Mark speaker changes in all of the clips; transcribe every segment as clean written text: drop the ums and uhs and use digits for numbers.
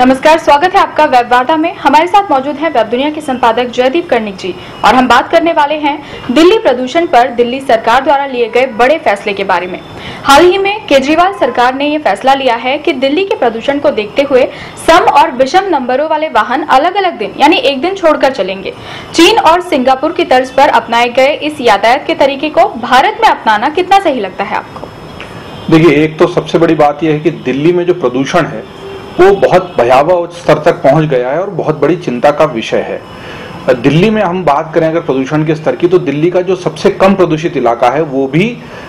Speaker 1: नमस्कार, स्वागत है आपका वेब वार्ता में। हमारे साथ मौजूद हैं वेब दुनिया के संपादक जयदीप कर्णिक जी और हम बात करने वाले हैं दिल्ली प्रदूषण पर दिल्ली सरकार द्वारा लिए गए बड़े फैसले के बारे में। हाल ही में केजरीवाल सरकार ने ये फैसला लिया है कि दिल्ली के प्रदूषण को देखते हुए सम और विषम नंबरों वाले वाहन अलग अलग दिन यानी एक दिन छोड़कर चलेंगे। चीन और सिंगापुर की तर्ज पर अपनाए गए इस यातायात के तरीके को भारत में अपनाना कितना सही लगता है आपको?
Speaker 2: देखिए, एक तो सबसे बड़ी बात यह है कि दिल्ली में जो प्रदूषण है वो बहुत भयावह स्तर तक पहुंच गया है और बहुत बड़ी चिंता का विषय है। दिल्ली में हम बात करें अगर प्रदूषण के स्तर की, तो दिल्ली का जो सबसे कम प्रदूषित इलाका है वो भी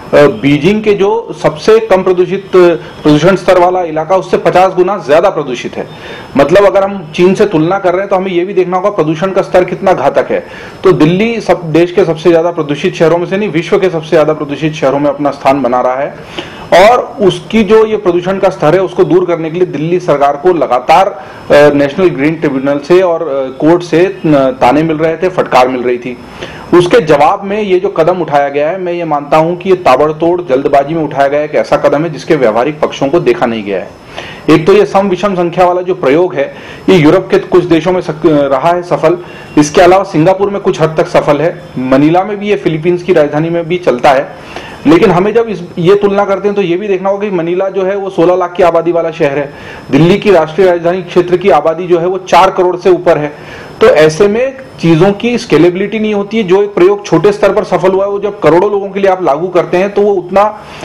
Speaker 2: बीजिंग के जो सबसे कम प्रदूषण स्तर वाला इलाका उससे 50 गुना ज्यादा प्रदूषित है। मतलब अगर हम चीन से तुलना कर रहे हैं तो हमें यह भी देखना होगा प्रदूषण का स्तर कितना घातक है। तो दिल्ली देश के सबसे ज्यादा प्रदूषित शहरों में से नहीं, विश्व के सबसे ज्यादा प्रदूषित शहरों में अपना स्थान बना रहा है। और उसकी जो ये प्रदूषण का स्तर है उसको दूर करने के लिए दिल्ली सरकार को लगातार नेशनल ग्रीन ट्रिब्यूनल से और कोर्ट से ताने मिल रहे थे, फटकार मिल रही थी। उसके जवाब में ये जो कदम उठाया गया है, मैं ये मानता हूं कि ये ताबड़तोड़ जल्दबाजी में उठाया गया एक ऐसा कदम है जिसके व्यवहारिक पक्षों को देखा नहीं गया है। एक तो ये सम विषम संख्या वाला जो प्रयोग है ये यूरोप के कुछ देशों में रहा है सफल। इसके अलावा सिंगापुर में कुछ हद तक सफल है, मनीला में भी, ये फिलीपींस की राजधानी में भी चलता है। लेकिन हमें जब ये तुलना करते हैं तो ये भी देखना होगा कि मनीला जो है वो 16 लाख की आबादी वाला शहर है। दिल्ली की राष्ट्रीय राजधानी क्षेत्र की आबादी जो है वो 4 करोड़ से ऊपर है। तो ऐसे में चीजों की स्केलेबिलिटी नहीं होती है। जो एक प्रयोग छोटे स्तर पर सफल हुआ है वो जब करोड़ों लोगों के लिए आप लागू करते हैं तो वो उतना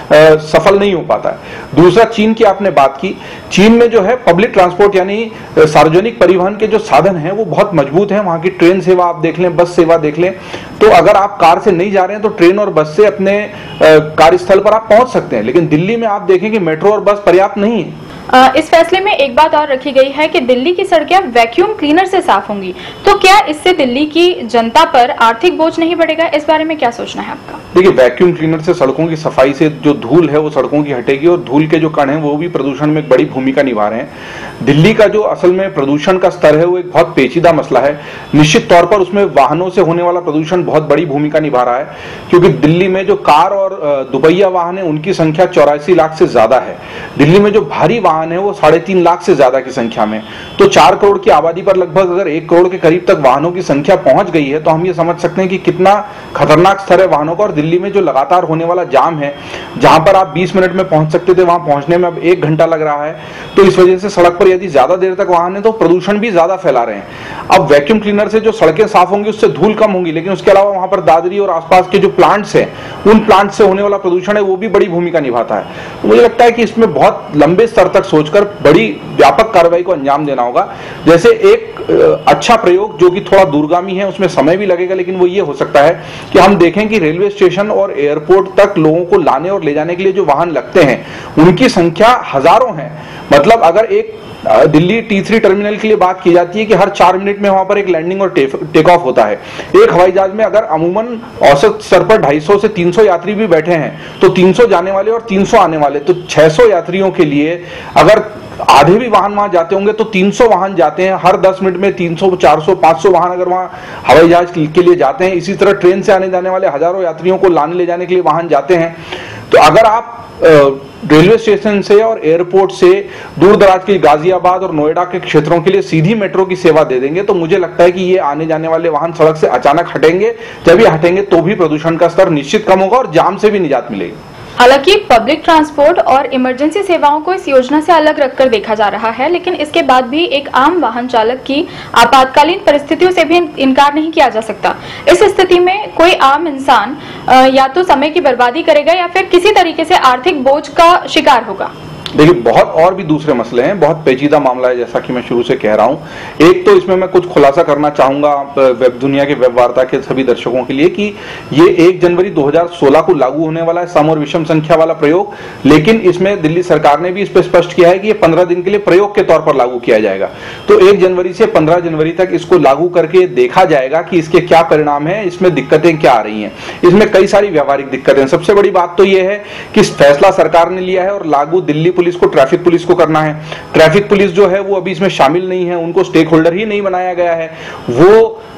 Speaker 2: सफल नहीं हो पाता है। दूसरा, चीन की आपने बात की। चीन में जो है पब्लिक ट्रांसपोर्ट यानी सार्वजनिक परिवहन के जो साधन हैं वो बहुत मजबूत हैं। वहां की ट्रेन सेवा आप देख लें, बस सेवा देख लें, तो अगर आप कार से नहीं जा रहे हैं तो ट्रेन और बस से अपने कार्यस्थल पर आप पहुंच सकते हैं। लेकिन दिल्ली में आप देखें कि मेट्रो और बस पर्याप्त नहीं है।
Speaker 1: इस फैसले में एक बात और रखी गई है कि दिल्ली की सड़कें वैक्यूम क्लीनर से साफ होंगी। तो क्या इससे दिल्ली की जनता पर आर्थिक बोझ नहीं बढ़ेगा? इस बारे में क्या सोचना है आपका?
Speaker 2: देखिए, वैक्यूम क्लीनर से सड़कों की सफाई से जो धूल है वो सड़कों की हटेगी और धूल के जो कण हैं वो भी प्रदूषण में एक बड़ी भूमिका निभा रहे हैं। दिल्ली का जो असल में प्रदूषण का स्तर है वो एक बहुत पेचीदा मसला है। निश्चित तौर पर उसमें वाहनों से होने वाला प्रदूषण बहुत बड़ी भूमिका निभा रहा है, क्योंकि दिल्ली में जो कार और दुपहिया वाहन है उनकी संख्या 84 लाख से ज्यादा है। दिल्ली में जो भारी वाहन है वो 3.5 लाख से ज्यादा की संख्या में। तो 4 करोड़ की आबादी पर लगभग अगर 1 करोड़ के करीब तक वाहनों की संख्या पहुंच गई है तो हम ये समझ सकते हैं कि कितना खतरनाक स्तर है वाहनों का। और दिल्ली में जो लगातार होने वाला जाम है, जहां पर आप 20 मिनट में पहुंच सकते थे वहां पहुंचने में अब 1 घंटा लग रहा है। तो इस वजह से सड़क पर यदि ज्यादा देर तक वाहन है तो प्रदूषण भी ज्यादा फैला रहे हैं। अब वैक्यूम क्लीनर से जो सड़कें साफ होंगी उससे धूल कम होगी, लेकिन उसके अलावा वहां पर दादरी और आसपास के जो प्लांट्स हैं उन प्लांट से होने वाला प्रदूषण है वो भी बड़ी भूमिका निभाता है। तो मुझे लगता है कि इसमें बहुत लंबे स्तर तक सोचकर बड़ी व्यापक कार्रवाई को अंजाम देना होगा। जैसे एक अच्छा प्रयोग जो कि थोड़ा दूरगामी है, उसमें समय भी लगेगा, लेकिन वो ये हो सकता है कि हम देखें कि रेलवे स्टेशन और एयरपोर्ट तक लोगों को लाने और ले जाने के लिए जो वाहन लगते हैं उनकी संख्या हजारों है। मतलब अगर एक दिल्ली T3 टर्मिनल के लिए बात की जाती है कि हर 4 मिनट में वहां पर एक लैंडिंग और टेक ऑफ होता है। एक हवाई जहाज में अगर अमूमन औसत स्तर पर 250 से 300 यात्री भी बैठे हैं तो 300 जाने वाले और 300 आने वाले, तो 600 यात्रियों के लिए अगर आधे भी वाहन वहां जाते होंगे तो 300 वाहन जाते हैं हर 10 मिनट में। 300, 400, 500 वाहन अगर वहां हवाई जहाज के लिए जाते हैं। इसी तरह ट्रेन से आने जाने वाले हजारों यात्रियों को लाने ले जाने के लिए वाहन जाते हैं। तो अगर आप रेलवे स्टेशन से और एयरपोर्ट से दूर दराज के गाजियाबाद और नोएडा के क्षेत्रों के लिए सीधी मेट्रो की सेवा दे देंगे तो मुझे लगता है कि ये आने जाने वाले वाहन सड़क से अचानक हटेंगे। जब ये हटेंगे तो भी प्रदूषण का स्तर निश्चित कम होगा और जाम से भी निजात मिलेगी।
Speaker 1: हालांकि पब्लिक ट्रांसपोर्ट और इमरजेंसी सेवाओं को इस योजना से अलग रखकर देखा जा रहा है, लेकिन इसके बाद भी एक आम वाहन चालक की आपातकालीन परिस्थितियों से भी इनकार नहीं किया जा सकता। इस स्थिति में कोई आम इंसान या तो समय की बर्बादी करेगा या फिर किसी तरीके से आर्थिक बोझ का शिकार होगा।
Speaker 2: देखिए, बहुत और भी दूसरे मसले हैं, बहुत पेचीदा मामला है जैसा कि मैं शुरू से कह रहा हूं। एक तो इसमें मैं कुछ खुलासा करना चाहूंगा वेब दुनिया के वेब वार्ता के सभी दर्शकों के लिए कि ये 1 जनवरी 2016 को लागू होने वाला है सम और विषम संख्या वाला प्रयोग, लेकिन इसमें दिल्ली सरकार ने भी इस पर स्पष्ट किया है कि ये 15 दिन के लिए प्रयोग के तौर पर लागू किया जाएगा। तो 1 जनवरी से 15 जनवरी तक इसको लागू करके देखा जाएगा कि इसके क्या परिणाम है, इसमें दिक्कतें क्या आ रही हैं। इसमें कई सारी व्यावहारिक दिक्कतें। सबसे बड़ी बात तो यह है कि फैसला सरकार ने लिया है और लागू दिल्ली पुलिस को, ट्रैफिक पुलिस को करना है। ट्रैफिक पुलिस जो है वो अभी इसमें शामिल नहीं है, उनको स्टेक होल्डर ही नहीं बनाया गया है। वो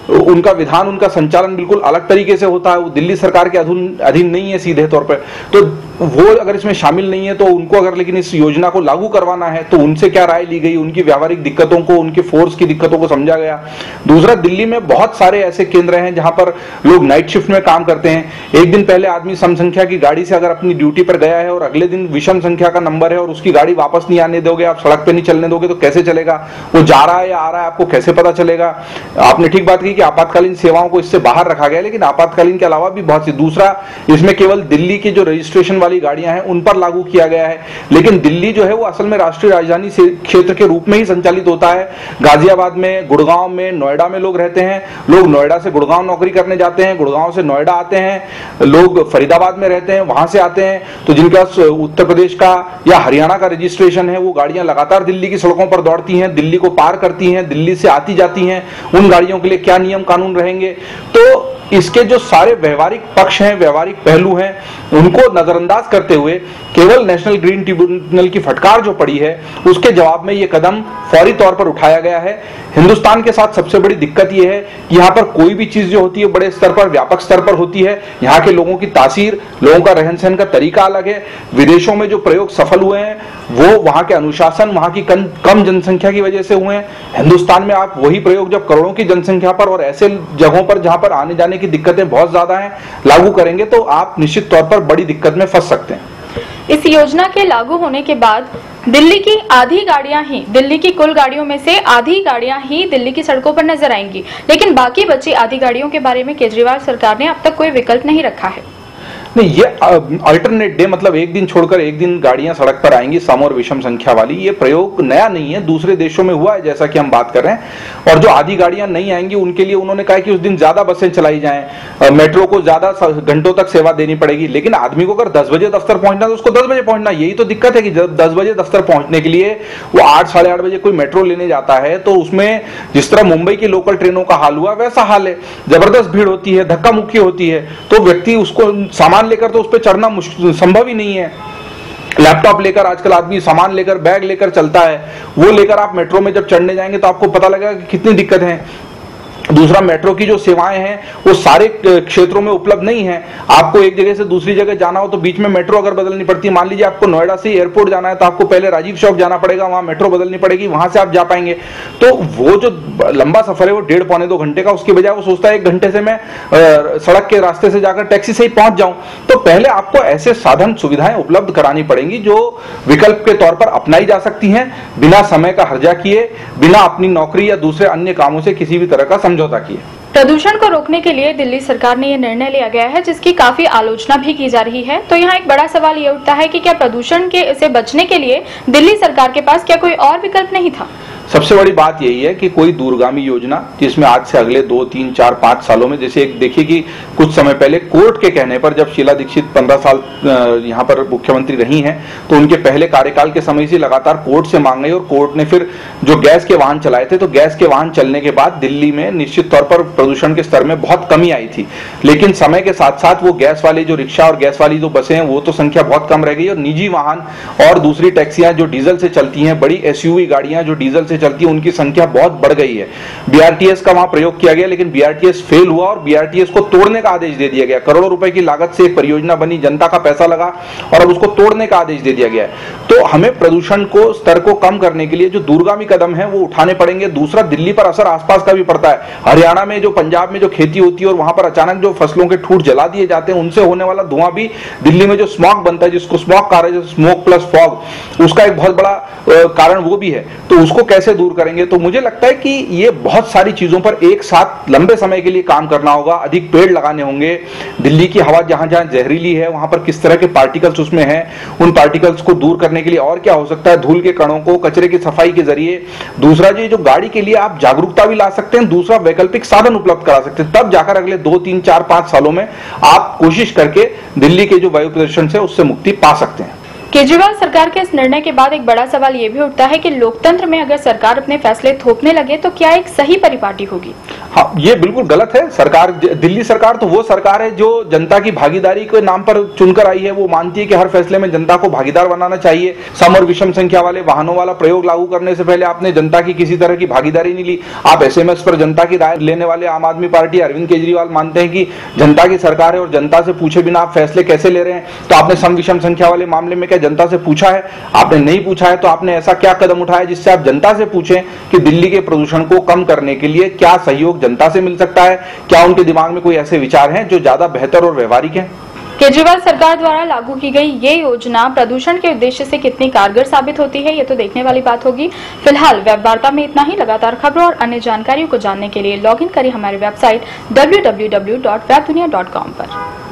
Speaker 2: उनका विधान, उनका संचालन बिल्कुल अलग तरीके से होता है, वो दिल्ली सरकार के अधीन नहीं है सीधे तौर पर। तो वो अगर इसमें शामिल नहीं है तो उनको अगर लेकिन इस योजना को लागू करवाना है तो उनसे क्या राय ली गई, उनकी व्यावहारिक दिक्कतों को, उनके फोर्स की दिक्कतों को समझा गया। दूसरा, दिल्ली में बहुत सारे ऐसे केंद्र हैं जहां पर लोग नाइट शिफ्ट में काम करते हैं। एक दिन पहले आदमी सम संख्या की गाड़ी से अगर अपनी ड्यूटी पर गया है और अगले दिन विषम संख्या का नंबर है और उसकी गाड़ी वापस नहीं आने दोगे, आप सड़क पे नहीं चलने दोगे तो कैसे चलेगा? वो जा रहा है या आ रहा है आपको कैसे पता चलेगा? आपने ठीक बात की कि आपातकालीन सेवाओं को इससे बाहर रखा गया, लेकिन आपातकालीन के अलावा भी बहुत सी। दूसरा, इसमें केवल दिल्ली की जो रजिस्ट्रेशन वाली गाड़ियां हैं उन पर लागू किया गया है, लेकिन दिल्ली जो है वो असल में राष्ट्रीय राजधानी क्षेत्र के रूप में ही संचालित होता है। गाजियाबाद में, गुड़गांव में, नोएडा में लोग रहते हैं, लोग नोएडा से गुड़गांव नौकरी करने जाते हैं, गुड़गांव से नोएडा आते हैं, लोग फरीदाबाद में रहते हैं, वहां से आते हैं। तो जिनके पास उत्तर प्रदेश का या हरियाणा का रजिस्ट्रेशन है वो गाड़ियां लगातार दिल्ली की सड़कों पर दौड़ती हैं, दिल्ली को पार करती हैं, दिल्ली से आती जाती हैं। उन गाड़ियों के लिए क्या नियम कानून रहेंगे? तो इसके जो सारे व्यवहारिक पक्ष हैं, व्यवहारिक पहलू हैं, उनको नजरअंदाज करते हुए केवल नेशनल ग्रीन ट्रिब्यूनल की फटकार जो पड़ी है उसके जवाब में यह कदम फौरी तौर पर उठाया गया है। हिंदुस्तान के साथ सबसे बड़ी दिक्कत यह है कि यहां पर कोई भी चीज जो होती है बड़े स्तर पर, व्यापक स्तर पर होती है। यहां के लोगों की तासीर, लोगों का रहन सहन का तरीका अलग है। विदेशों में जो प्रयोग सफल हुए हैं वो वहां के अनुशासन, वहां की कम जनसंख्या की वजह से हुए हैं। हिंदुस्तान में आप वही प्रयोग जब करोड़ों की जनसंख्या पर और ऐसे जगहों पर जहां पर आने जाने की दिक्कतें बहुत ज्यादा हैं लागू करेंगे तो आप निश्चित तौर पर बड़ी दिक्कत में फंस सकते हैं।
Speaker 1: इस योजना के लागू होने के बाद दिल्ली की आधी गाड़ियां ही, दिल्ली की कुल गाड़ियों में से आधी गाड़ियां ही दिल्ली की सड़कों पर नजर आएंगी, लेकिन बाकी बची आधी गाड़ियों के बारे में केजरीवाल सरकार ने अब तक कोई विकल्प नहीं रखा है।
Speaker 2: नहीं, ये अल्टरनेट डे मतलब एक दिन छोड़कर एक दिन गाड़ियां सड़क पर आएंगी सम और विषम संख्या वाली, ये प्रयोग नया नहीं है, दूसरे देशों में हुआ है जैसा कि हम बात कर रहे हैं। और जो आधी गाड़ियां नहीं आएंगी उनके लिए उन्होंने कहा कि उस दिन ज्यादा बसें चलाई जाएं, मेट्रो को ज्यादा घंटों तक सेवा देनी पड़ेगी। लेकिन आदमी को अगर 10 बजे दफ्तर पहुंचना तो उसको 10 बजे पहुंचना। यही तो दिक्कत है कि जब 10 बजे दफ्तर पहुंचने के लिए वो 8 साढ़े 8 बजे कोई मेट्रो लेने जाता है तो उसमें जिस तरह मुंबई की लोकल ट्रेनों का हाल हुआ वैसा हाल है, जबरदस्त भीड़ होती है, धक्का मुक्की होती है, तो व्यक्ति उसको सामान लेकर तो उस पर चढ़ना संभव ही नहीं है। लैपटॉप लेकर आजकल आदमी सामान लेकर, बैग लेकर चलता है, वो लेकर आप मेट्रो में जब चढ़ने जाएंगे तो आपको पता लगेगा कि कितनी दिक्कत है। दूसरा, मेट्रो की जो सेवाएं हैं वो सारे क्षेत्रों में उपलब्ध नहीं है। आपको एक जगह से दूसरी जगह जाना हो तो बीच में मेट्रो अगर बदलनी पड़ती है, मान लीजिए आपको नोएडा से एयरपोर्ट जाना है तो आपको पहले राजीव चौक जाना पड़ेगा, वहां मेट्रो बदलनी पड़ेगी, वहां से आप जा पाएंगे। तो वो जो लंबा सफर है वो 1.5 पौने 2 घंटे का, उसके बजाय वो सोचता है 1 घंटे से मैं सड़क के रास्ते से जाकर टैक्सी से ही पहुंच जाऊं। तो पहले आपको ऐसे साधन सुविधाएं उपलब्ध करानी पड़ेंगी जो विकल्प के तौर पर अपनाई जा सकती हैं, बिना समय का हर्जा किए, बिना अपनी नौकरी या दूसरे अन्य कामों से किसी भी तरह का समझौता किए।
Speaker 1: प्रदूषण को रोकने के लिए दिल्ली सरकार ने यह निर्णय लिया गया है जिसकी काफी आलोचना भी की जा रही है। तो यहाँ एक बड़ा सवाल ये उठता है कि क्या प्रदूषण से बचने के लिए दिल्ली सरकार के पास क्या कोई और विकल्प नहीं था?
Speaker 2: सबसे बड़ी बात यही है कि कोई दूरगामी योजना जिसमें आज से अगले 2, 3, 4, 5 सालों में, जैसे एक देखिए कि कुछ समय पहले कोर्ट के कहने पर जब शीला दीक्षित 15 साल यहाँ पर मुख्यमंत्री रही हैं तो उनके पहले कार्यकाल के समय से लगातार कोर्ट से मांग गई और कोर्ट ने फिर जो गैस के वाहन चलाए थे तो गैस के वाहन चलने के बाद दिल्ली में निश्चित तौर पर प्रदूषण के स्तर में बहुत कमी आई थी। लेकिन समय के साथ साथ वो गैस वाली जो रिक्शा और गैस वाली जो बसें हैं वो तो संख्या बहुत कम रह गई और निजी वाहन और दूसरी टैक्सियां जो डीजल से चलती हैं, बड़ी एसयूवी गाड़ियां जो डीजल से चलती है उनकी संख्या बहुत बढ़ गई है। बीआरटीएस का वहां प्रयोग किया गया लेकिन बीआरटीएस फेल हुआ और बीआरटीएस को तोड़ने का आदेश दे दिया गया। करोड़ों रुपए की लागत से एक परियोजना बनी, जनता का पैसा लगा और अब उसको तोड़ने का आदेश दे दिया गया है। तो हमें प्रदूषण को स्तर को कम करने के लिए जो दूरगामी कदम है वो उठाने पड़ेंगे। दूसरा, दिल्ली पर असर आसपास का भी पड़ता है। हरियाणा में जो, पंजाब में जो खेती होती है और वहां पर अचानक जो फसलों के ठूठ जला दिए जाते हैं उनसे होने वाला धुआं भी दिल्ली में जो स्मॉग बनता है, जिसको स्मॉग कहा जाता है, स्मोक प्लस फॉग, उसका एक बहुत बड़ा कारण वो भी है। तो उसको कैसे दूर करेंगे? तो मुझे लगता है कि ये बहुत सारी चीजों पर एक साथ लंबे समय के लिए काम करना होगा। अधिक पेड़ लगाने होंगे। दिल्ली की हवा जहां जहां जहरीली है वहां पर किस तरह के पार्टिकल्स उसमें हैं, उन पार्टिकल्स को दूर करने के लिए और क्या हो सकता है, धूल के कणों को, कचरे की सफाई के जरिए। दूसरा, जो गाड़ी के लिए आप जागरूकता भी ला सकते हैं, दूसरा वैकल्पिक साधन उपलब्ध करा सकते हैं। तब जाकर अगले 2, 3, 4, 5 सालों में आप कोशिश करके दिल्ली के जो वायु प्रदूषण से उससे मुक्ति पा सकते हैं।
Speaker 1: केजरीवाल सरकार के इस निर्णय के बाद एक बड़ा सवाल ये भी उठता है कि लोकतंत्र में अगर सरकार अपने फैसले थोपने लगे तो क्या एक सही परिपाटी होगी?
Speaker 2: हाँ, ये बिल्कुल गलत है। सरकार, दिल्ली सरकार तो वो सरकार है जो जनता की भागीदारी के नाम पर चुनकर आई है। वो मानती है कि हर फैसले में जनता को भागीदार बनाना चाहिए। सम और विषम संख्या वाले वाहनों वाला प्रयोग लागू करने से पहले आपने जनता की किसी तरह की भागीदारी नहीं ली। आप एसएमएस पर जनता की राय लेने वाले आम आदमी पार्टी अरविंद केजरीवाल मानते हैं कि जनता की सरकार है और जनता से पूछे बिना आप फैसले कैसे ले रहे हैं। तो आपने सम विषम संख्या वाले मामले में क्या जनता से पूछा है? आपने नहीं पूछा है। तो आपने ऐसा क्या कदम उठाया जिससे आप जनता से पूछें कि दिल्ली के प्रदूषण को कम करने के लिए क्या सहयोग जनता से मिल सकता है? क्या उनके दिमाग में कोई ऐसे विचार हैं जो ज्यादा बेहतर और व्यवहारिक हैं?
Speaker 1: केजरीवाल सरकार द्वारा लागू की गई ये योजना प्रदूषण के उद्देश्य से कितनी कारगर साबित होती है, ये तो देखने वाली बात होगी। फिलहाल वेब वार्ता में इतना ही। लगातार खबरों और अन्य जानकारियों को जानने के लिए लॉगिन करें हमारी वेबसाइट www.webdunia.com पर।